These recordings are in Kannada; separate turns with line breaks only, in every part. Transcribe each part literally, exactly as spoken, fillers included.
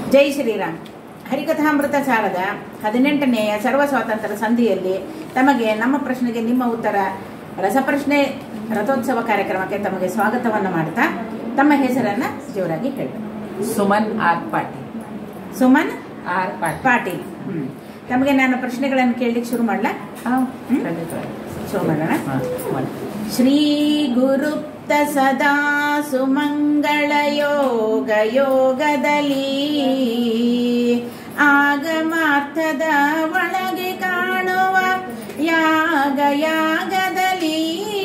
ಜೈ ಶ್ರೀರಾಮ್. ಹರಿಕಥಾಮೃತ ಸಾರದ ಹದಿನೆಂಟನೆಯ ಸರ್ವ ಸ್ವಾತಂತ್ರ್ಯ ಸಂಧಿಯಲ್ಲಿ ತಮಗೆ ನಮ್ಮ ಪ್ರಶ್ನೆಗೆ ನಿಮ್ಮ ಉತ್ತರ ರಸಪ್ರಶ್ನೆ ರಥೋತ್ಸವ ಕಾರ್ಯಕ್ರಮಕ್ಕೆ ತಮಗೆ ಸ್ವಾಗತವನ್ನು ಮಾಡ್ತಾ ತಮ್ಮ ಹೆಸರನ್ನ ಜೋರಾಗಿ ಹೇಳಿ.
ಸುಮನ್ ಆರ್ ಪಾಟೀಲ್.
ಸುಮನ್
ಆರ್
ಪಾಟೀಲ್. ಹ್ಮ್ ತಮಗೆ ನಾನು ಪ್ರಶ್ನೆಗಳನ್ನು ಕೇಳಲಿಕ್ಕೆ ಶುರು ಮಾಡ್ಲಾ? ಶುರು ಮಾಡೋಣ. ಶ್ರೀ ಗುರುಪ್ತ ಸದಾ ಸುಮಂಗಳ ಯೋಗ ಯೋಗದಲ್ಲಿ ಆಗಮಾರ್ಥದ ಒಳಗೆ ಕಾಣುವ ಯಾಗ ಯಾಗದಲ್ಲಿ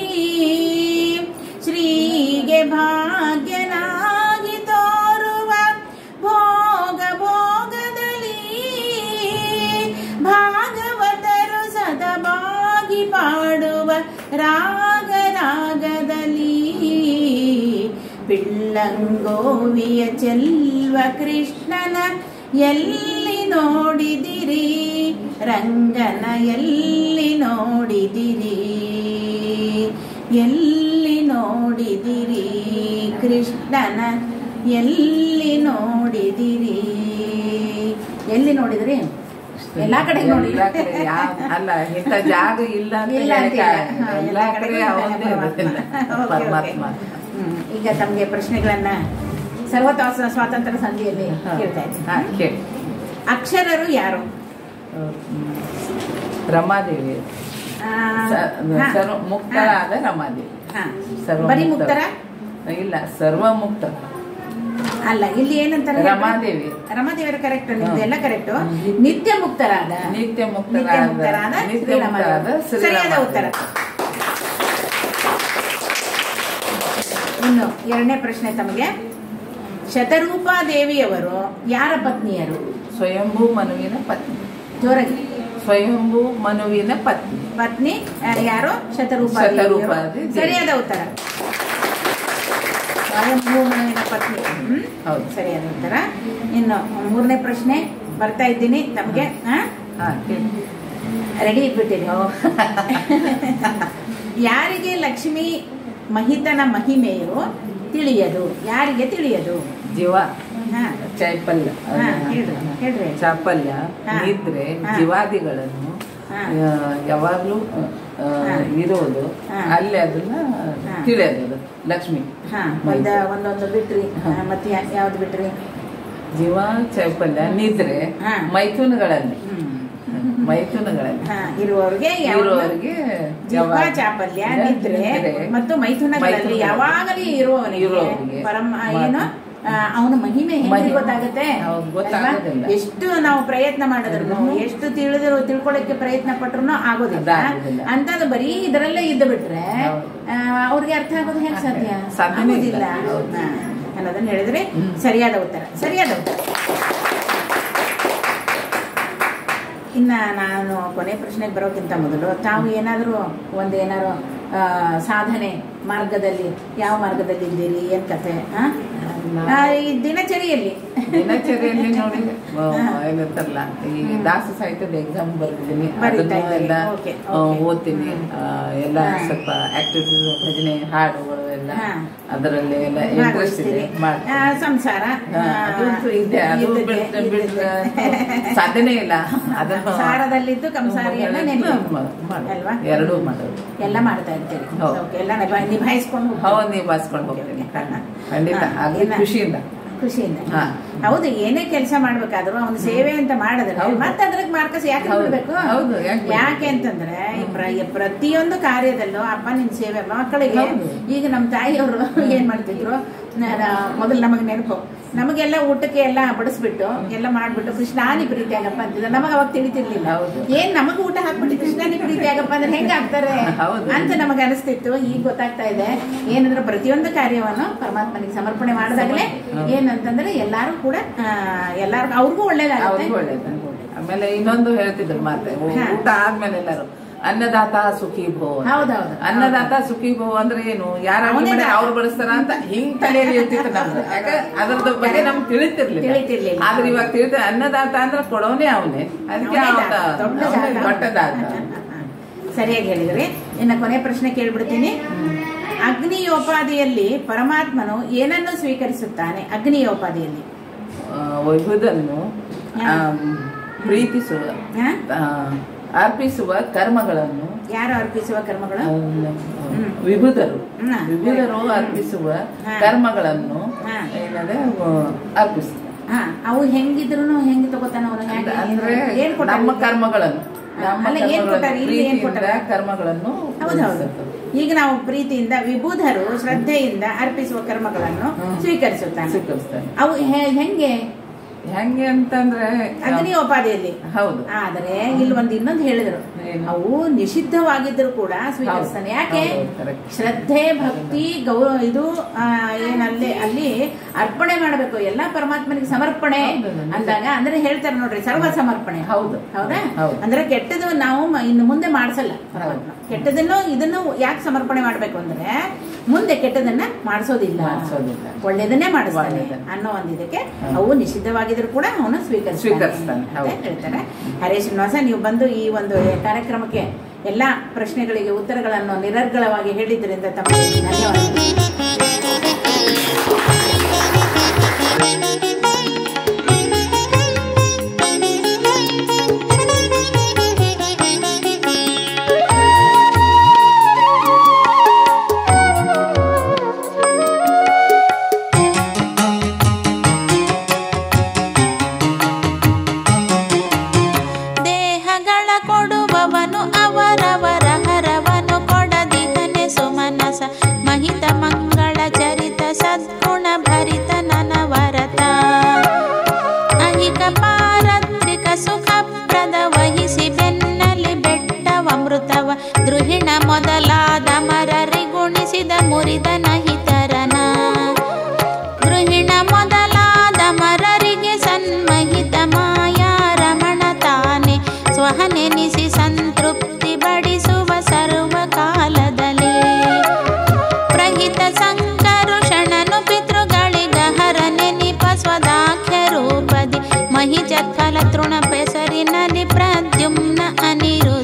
ಶ್ರೀಗೆ ಭಾಗ್ಯನಾಗಿ ತೋರುವ ಭೋಗ ಭೋಗದಲ್ಲಿ ಭಾಗವತರು ಸದಭಾಗಿ ಪಾಡುವ ರಾಗ ರಾಗದಲ್ಲಿ ಪಿಳ್ಳಂಗೋವಿಯ ಚೆಲ್ವ ಕೃಷ್ಣನ ಎಲ್ಲಿ ನೋಡಿದಿರಿ, ರಂಗನ ಎಲ್ಲಿ ನೋಡಿದಿರಿ, ಎಲ್ಲಿ ನೋಡಿದಿರಿ, ಕೃಷ್ಣನ ಎಲ್ಲಿ ನೋಡಿದಿರಿ, ಎಲ್ಲಿ ನೋಡಿದ್ರಿ? ಎಲ್ಲಾ ಕಡೆ ನೋಡಿ.
ಅಲ್ಲ, ಇಂಥ ಜಾಗ ಇಲ್ಲ ಪರಮಾತ್ಮ.
ಈಗ ತಮ್ಗೆ ಪ್ರಶ್ನೆಗಳನ್ನ ಸರ್ವ ಸ್ವಾತಂತ್ರ್ಯ ಸಂಧಿಯಲ್ಲಿ ಕೇಳ್ತಾ ಇದ್ದೀನಿ. ಅಕ್ಷರರು ಯಾರು?
ರಮಾದೇವಿ. ಮುಕ್ತಳಾದ ರಮಾದೇವಿ.
ಬರೀ ಮುಕ್ತರ
ಇಲ್ಲ, ಸರ್ವ ಮುಕ್ತ
ಅಲ್ಲ. ಇಲ್ಲಿ ಏನಂತಾರೆ?
ರಮಾದೇವಿ.
ರಮಾದೇವಿಯರ ಕರೆಕ್ಟ್, ಎಲ್ಲ ಕರೆಕ್ಟ್. ನಿತ್ಯ ಮುಕ್ತರಾದ
ನಿತ್ಯ ಮುಕ್ತರಾದ
ಸರಿಯಾದ ಉತ್ತರ. ಇನ್ನು ಎರಡನೇ ಪ್ರಶ್ನೆ ತಮಗೆ. ಶತರೂಪಾ ದೇವಿಯವರು ಯಾರ ಪತ್ನಿಯರು?
ಸ್ವಯಂಭೂ ಮನುವಿನ ಪತ್ನಿ.
ಜೋರಾಗಿ.
ಸ್ವಯಂಭೂ ಮನುವಿನ ಪತ್ನಿ.
ಪತ್ನಿ ಯಾರು? ಶತರೂಪಾ. ಸರಿಯಾದ ಉತ್ತರ. ಸ್ವಯಂಭೂ ಮನುವಿನ ಪತ್ನಿ. ಹೌದು, ಸರಿಯಾದ ಉತ್ತರ. ಇನ್ನು ಮೂರನೇ ಪ್ರಶ್ನೆ ಬರ್ತಾ ಇದ್ದೀನಿ ತಮಗೆ. ರೆಡಿ ಇಟ್ಬಿಟ್ಟಿರಿ. ಯಾರಿಗೆ ಲಕ್ಷ್ಮಿ ಮಹಿತನ ಮಹಿಮೆಯು ತಿಳಿಯದು? ಯಾರಿಗೆ ತಿಳಿಯದು?
ಜೀವ, ಚೈಪಲ್ಯ, ಚಾಪಲ್ಯ, ನಿದ್ರೆ, ಜೀವಾದಿಗಳನ್ನು ಯಾವಾಗ್ಲೂ ಇರೋದು, ಅಲ್ಲಿ ಅದನ್ನ ತಿಳಿಯೋದು ಲಕ್ಷ್ಮಿ.
ಒಂದೊಂದು ಬಿಟ್ರಿ, ಮತ್ತೆ ಯಾವ್ದು ಬಿಟ್ರಿ?
ಜೀವ, ಚೈಪಲ್ಯ, ನಿದ್ರೆ, ಮೈಥುನಗಳಲ್ಲಿ ಮೈಥುನಗಳಲ್ಲಿ
ಇರುವವರಿಗೆ
ಇರುವವರಿಗೆ
ಜೀವ, ಚಾಪಲ್ಯ, ನಿದ್ರೆ ಮತ್ತು ಮೈಥುನಗಳಲ್ಲಿ ಯಾವಾಗಲೂ ಇರುವವನಿಗೆ ಪರಮ ಏನು ಅವನ ಮಹಿಮೆ ಹೆಂಗೆ ಗೊತ್ತಾಗುತ್ತೆ? ಎಷ್ಟು ನಾವು ಪ್ರಯತ್ನ ಮಾಡಿದ್ರು, ಎಷ್ಟು ತಿಳಿದ್ರು ತಿಳ್ಕೊಳಕ್ಕೆ ಪ್ರಯತ್ನ ಪಟ್ರು ಆಗೋದಿಲ್ಲ. ಅಂತದ್ದು ಬರೀ ಇದರಲ್ಲೇ ಇದ್ದು ಬಿಟ್ರೆ ಅವ್ರಿಗೆ ಅರ್ಥ ಆಗೋದು ಹೆಂಗ್ ಸಾಧ್ಯ? ಆಗೋದಿಲ್ಲ ಅನ್ನೋದನ್ನ ಹೇಳಿದ್ರೆ ಸರಿಯಾದ ಉತ್ತರ. ಸರಿಯಾದ ಉತ್ತರ. ಇನ್ನ ನಾನು ಕೊನೆ ಪ್ರಶ್ನೆಗೆ ಬರೋಕ್ಕಿಂತ ಮೊದಲು ತಾವು ಏನಾದರೂ ಒಂದು ಏನಾದ್ರು ಸಾಧನೆ ಮಾರ್ಗದಲ್ಲಿ ಯಾವ ಮಾರ್ಗದಲ್ಲಿ ಇದ್ದೀರಿ? ಏನ್ ಕತೆ? ಈ ದಿನಚರಿಯಲ್ಲಿ
ದಿನಚರಿಯಲ್ಲಿ ನೋಡಿ ಏನಂತಾರಲ್ಲ, ಈ ದಾಸ ಸಾಹಿತ್ಯದ ಎಕ್ಸಾಮ್ ಬರ್ತಿದ್ದೀನಿ, ಅದನ್ನೆಲ್ಲ ಓದ್ತೀನಿ. ಎಲ್ಲ ಸ್ವಲ್ಪ ಆಕ್ಟಿವಿಟೀಸ್, ಭಜನೆ, ಹಾಡುಗಳು ಎಲ್ಲ ಅದರಲ್ಲಿ ಎಲ್ಲ ಇಂಟ್ರೆಸ್ಟ್ ಇದೆ.
ಸಂಸಾರ
ಇದೆ, ಅದು ಸಾಧನೆ ಇಲ್ಲ. ಅದನ್ನು
ಸಾರದಲ್ಲಿದ್ದು ಕಂಸಾರಿಯನ್ನ ಅಲ್ವಾ?
ಎರಡೂ ಮಾಡೋದು.
ಎಲ್ಲ ಮಾಡ್ತಾ ಇರ್ತೀರಿ. ಎಲ್ಲ ನಿಭಾಯಿಸ್ಕೊಂಡು
ಹೌದು, ನಿಭಾಯಿಸ್ಕೊಂಡು ಹೋಗ್ತೀನಿ ಖಂಡಿತ. ಖುಷಿಯಿಂದ ಖುಷಿಯಿಂದ
ಹೌದು. ಏನೇ ಕೆಲಸ ಮಾಡ್ಬೇಕಾದ್ರು ಅವ್ನ ಸೇವೆ ಅಂತ ಮಾಡಿದ್ರೆ ಮತ್ತೆ ಅದ್ರಕ್ಕೆ ಮಾರ್ಕಸ್ ಯಾಕೆ ಬಿಡ್ಬೇಕು? ಯಾಕೆ ಅಂತಂದ್ರೆ ಪ್ರತಿಯೊಂದು ಕಾರ್ಯದಲ್ಲೂ ಅಪ್ಪ ನಿನ್ ಸೇವೆ. ಮಕ್ಕಳಿಗೆ ಈಗ ನಮ್ಮ ತಾಯಿಯವರು ಏನ್ ಮಾಡ್ತಿದ್ರು, ಮೊದಲು ನಮಗೆ ನೆನಪು, ನಮಗೆಲ್ಲ ಊಟಕ್ಕೆ ಎಲ್ಲ ಬಡಿಸ್ಬಿಟ್ಟು ಎಲ್ಲ ಮಾಡ್ಬಿಟ್ಟು ಕೃಷ್ಣಾನಿ ಪ್ರೀತಿ ಆಗಪ್ಪ ಅಂತಿದ್ರು. ನಮಗ ಅವಾಗ ತಿಳಿತಿರ್ಲಿಲ್ಲ. ಏನ್ ನಮಗ ಊಟ ಹಾಕ್ಬಿಟ್ಟು ಕೃಷ್ಣಾನಿ ಪ್ರೀತಿ ಆಗಪ್ಪ ಅಂದ್ರೆ ಹೆಂಗ ಆಗ್ತಾರೆ ಅಂತ ನಮಗ ಅನಿಸ್ತಿತ್ತು. ಈಗ ಗೊತ್ತಾಗ್ತಾ ಇದೆ ಏನಂದ್ರೆ ಪ್ರತಿಯೊಂದು ಕಾರ್ಯವನ್ನು ಪರಮಾತ್ಮನಿಗೆ ಸಮರ್ಪಣೆ ಮಾಡಿದಾಗಲೇ ಏನಂತಂದ್ರೆ ಎಲ್ಲಾರು ಕೂಡ ಎಲ್ಲಾರು ಅವ್ರಿಗೂ ಒಳ್ಳೇದಾಗುತ್ತೆ.
ಆಮೇಲೆ ಇನ್ನೊಂದು ಹೇಳ್ತಿದ್ರು ಮಾತೆ, ಊಟ ಆದ್ಮೇಲೆ ಎಲ್ಲಾರು ಅನ್ನದಾತ ಸುಖಿ ಭೋ.
ಹೌದೌದು.
ಅನ್ನದಾತ ಸುಖಿ ಭೋ ಅಂದ್ರೆ ಏನು? ಯಾರು ಅವ್ರು ಬಳಸ್ತಾರ ಅಂತ ಹಿಂಗ್ ತಲೆಯಲ್ಲಿ ಇರ್ತಿತ್ತು ನಮ್ದು. ಯಾಕೆ ಅದ್ರದ್ದು ಬಗ್ಗೆ ನಮ್ಗೆ ತಿಳಿತಿರ್ಲಿಲ್ಲ. ಆದ್ರೆ ಇವಾಗ ತಿಳಿದ ಅನ್ನದಾತ ಅಂದ್ರೆ ಕೊಡೋನೇ ಅವನೇ. ಅದಕ್ಕೆ ದೊಡ್ಡದಾತ.
ಸರಿಯಾಗಿ ಹೇಳಿದ್ರಿ. ಇನ್ನು ಕೊನೆ ಪ್ರಶ್ನೆ ಕೇಳ್ಬಿಡ್ತೀನಿ. ಅಗ್ನಿಯೋಪಾದಿಯಲ್ಲಿ ಪರಮಾತ್ಮನು ಏನನ್ನು ಸ್ವೀಕರಿಸುತ್ತಾನೆ? ಅಗ್ನಿಯೋಪಾದಿಯಲ್ಲಿ
ವಿಭುದನ್ನು ಪ್ರೀತಿಸುವ ಅರ್ಪಿಸುವ ಕರ್ಮಗಳನ್ನು.
ಯಾರು ಅರ್ಪಿಸುವ ಕರ್ಮಗಳು?
ವಿಭುದರು ವಿಭುದರು ಅರ್ಪಿಸುವ ಕರ್ಮಗಳನ್ನು ಏನಂದ್ರೆ ಅರ್ಪಿಸ್ತಾರೆ.
ಅವು ಹೆಂಗಿದ್ರು ಹೆಂಗ್ ತಗೋತಾನ
ಅಂದ್ರೆ ನಮ್ಮ ಕರ್ಮಗಳನ್ನು ಕರ್ಮಗಳನ್ನು.
ಹೌದೌದು. ಈಗ ನಾವು ಪ್ರೀತಿಯಿಂದ ವಿಭುಧರು ಶ್ರದ್ಧೆಯಿಂದ ಅರ್ಪಿಸುವ ಕರ್ಮಗಳನ್ನು ಸ್ವೀಕರಿಸುತ್ತಾನೆ.
ಸ್ವೀಕರಿಸ್ತಾನೆ.
ಅವು ಹೆಂಗೆ
ಹೆಂಗೆ ಅಂತಂದ್ರೆ
ಅಗ್ನಿಯೋಪಾದಿಯಲ್ಲಿ.
ಹೌದು.
ಆದ್ರೆ ಇಲ್ಲಿ ಒಂದು ಇನ್ನೊಂದು ಹೇಳಿದ್ರು, ಅವು ನಿಷಿದ್ಧವಾಗಿದ್ರು ಕೂಡ ಸ್ವೀಕರಿಸ್ತಾನೆ. ಯಾಕೆ? ಶ್ರದ್ಧೆ ಭಕ್ತಿ ಗೌರವ ಇದು ಏನಲ್ಲಿ ಅಲ್ಲಿ ಅರ್ಪಣೆ ಮಾಡಬೇಕು, ಎಲ್ಲಾ ಪರಮಾತ್ಮನಿಗೆ ಸಮರ್ಪಣೆ ಅಂದಾಗ ಅಂದ್ರೆ ಹೇಳ್ತಾರೆ ನೋಡ್ರಿ, ಸರ್ವ ಸಮರ್ಪಣೆ.
ಹೌದು.
ಹೌದಾ? ಅಂದ್ರೆ ಕೆಟ್ಟದು ನಾವು ಇನ್ನು ಮುಂದೆ ಮಾಡಿಸಲ್ಲ ಪರಮಾತ್ಮ. ಕೆಟ್ಟದನ್ನು ಇದನ್ನು ಯಾಕೆ ಸಮರ್ಪಣೆ ಮಾಡ್ಬೇಕು ಅಂದ್ರೆ ಮುಂದೆ ಕೆಟ್ಟದನ್ನ ಮಾಡಿಸೋದಿಲ್ಲ, ಒಳ್ಳೇದನ್ನೇ ಮಾಡಿಸ್ತಾನೆ ಅನ್ನೋ ಒಂದಿದಕ್ಕೆ ಅವು ನಿಷಿದ್ಧವಾಗಿದ್ರು ಕೂಡ ಅವನು ಸ್ವೀಕರಿಸ್ತಾನೆ ಹೇಳ್ತಾರೆ. ಹರೇ ಶ್ರೀನಿವಾಸ, ನೀವು ಬಂದು ಈ ಒಂದು ಕಾರ್ಯಕ್ರಮಕ್ಕೆ ಎಲ್ಲಾ ಪ್ರಶ್ನೆಗಳಿಗೆ ಉತ್ತರಗಳನ್ನು ನಿರರ್ಗಳವಾಗಿ ಹೇಳಿದ್ರಿಂದ ತಮಗೆ ಧನ್ಯವಾದಗಳು.
ಮೊದಲಾದ ಮರರಿಗುಣಿಸಿದ ಮುರಿದ ನಹಿತರನ ಗೃಹಿಣ ಮೊದಲಾದ ಮರರಿಗೆ ಸನ್ಮಹಿತ ಮಾಯಾ ರಮಣ ತಾನೆ ಸ್ವಹನೆನಿಸಿ ಸಂತೃಪ್ತಿ ಬಡಿಸುವ ಸರ್ವಕಾಲದಲ್ಲಿ ಪ್ರಹಿತ ಸಂಕರುಷಣನು ಪಿತೃಗಳಿಗಹರ ನೆನಿಪ ಸ್ವದಾಖ್ಯ ರೂಪದಿ ಮಹಿಜತ್ಫಲ ತೃಣ ಪೆಸರಿನಲ್ಲಿ ಪ್ರದ್ಯುಮ್ನ ಅನಿರುದ್ಧ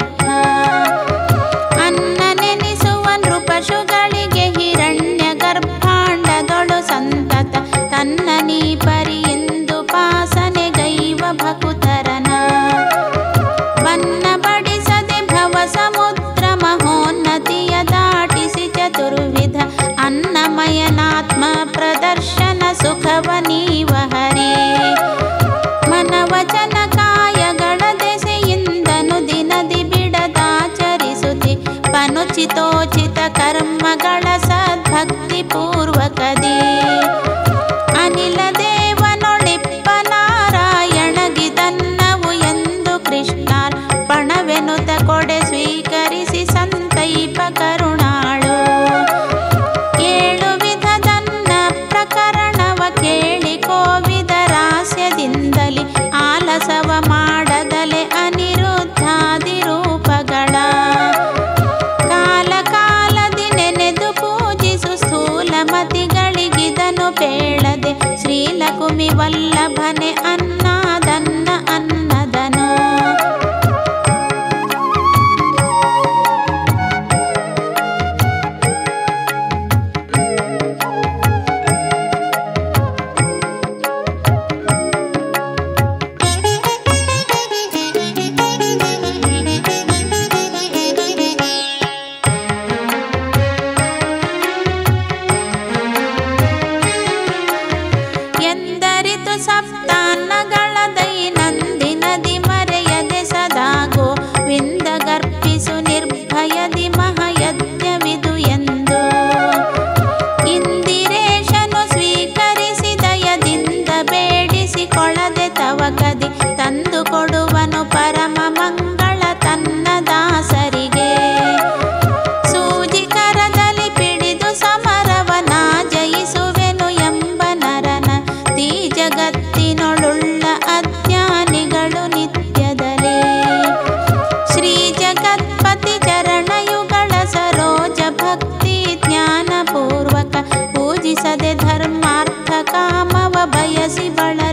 ಪಶುಗಳಿಗೆ ಹಿರಣ್ಯ ಗರ್ಭಾಂಡದೊಳು ಸಂತತ ತನ್ನ ನೀ ಪರಿಯೆಂದು ಪಾಸನೆಗೈವ ಭಕುತರನ ಬನ್ನ ಬಡಿಸದೆ ಭವ ಸಮುದ್ರ ಮಹೋನ್ನತಿಯ ದಾಟಿಸಿ ಚತುರ್ವಿಧ ಅನ್ನಮಯನಾತ್ಮ ಪ್ರದರ್ಶನ ಸುಖವ ನೀವ ಹರೇ ಮನವಚನ ಕಾಯಗಳ ದೆಸೆಯಿಂದನು ದಿನದಿ ಬಿಡದಾಚರಿಸುತ್ತಿ ಪನುಚಿತೋಚಿತ ಕರ್ಮಗಳ ಸದ್ಭಕ್ತಿ ಪೂರ್ವಕದಿ ಅನಿಲ ದೇವನೊಳಿಪ್ಪ ನಾರಾಯಣಗಿದನ್ನವು ಎಂದು ಕೃಷ್ಣಾರ್ಪಣವೆನುತ ಕೊಡೆ ಸ್ವೀಕರಿಸಿ ಸಂತೈಪ ಕರುಣಾಳು ಏಳು ವಿಧದನ್ನ ಪ್ರಕರಣವ ಕೇಳಿ ಕೋವಿದ ರಾಸ್ಯದಿಂದಲಿ ಆಲಸವ ಮಾಡದಲೆ ಅನಿರುದ್ಧಾದಿ ರೂಪಗಳ ಮತಿಗಳಿಗಿದನು ಪೇಳದೆ ಶ್ರೀಲಕುಮಿ ವಲ್ಲಭನೆ ಅನ್ನದನ್ನ ಅನ್ನದನು ಸಪ್ತಾನ್ನಗಳ ದೈನಂದಿನದಿ ಮರೆಯದೆ ಸದಾ ಗೋವಿಂದಗರ್ಪಿಸು ನಿರ್ಭಯದಿ ಮಹಯಜ್ಞವಿದು ಎಂದು ಇಂದಿರೇಶನು ಸ್ವೀಕರಿಸಿ ದಯದಿಂದ ಬೇಡಿಸಿಕೊಳ್ಳದೆ ತವಕದಿ ತಂದು ಕೊಡುವನು ಪರಮ ಮಂಗಳ ತನ್ನ ದಾಸರಿಗೆ ಸೂಜಿ ಕರದಲ್ಲಿ ಪಿಡಿದು ಸಮರವನ ಜಯಿಸುವೆನು ಎಂಬ ನರನ ತೀ ಜಗತ್ತಿನೊಳುಳ್ಳ ಅಜ್ಞಾನಿಗಳು ನಿತ್ಯದಲ್ಲಿ ಶ್ರೀ ಜಗತ್ಪತಿ ಚರಣಯುಗಳ ಸರೋಜ ಭಕ್ತಿ ಜ್ಞಾನ ಪೂರ್ವಕ ಪೂಜಿಸದೆ ಧರ್ಮಾರ್ಥ ಕಾಮವ ಬಯಸಿ ಬಳ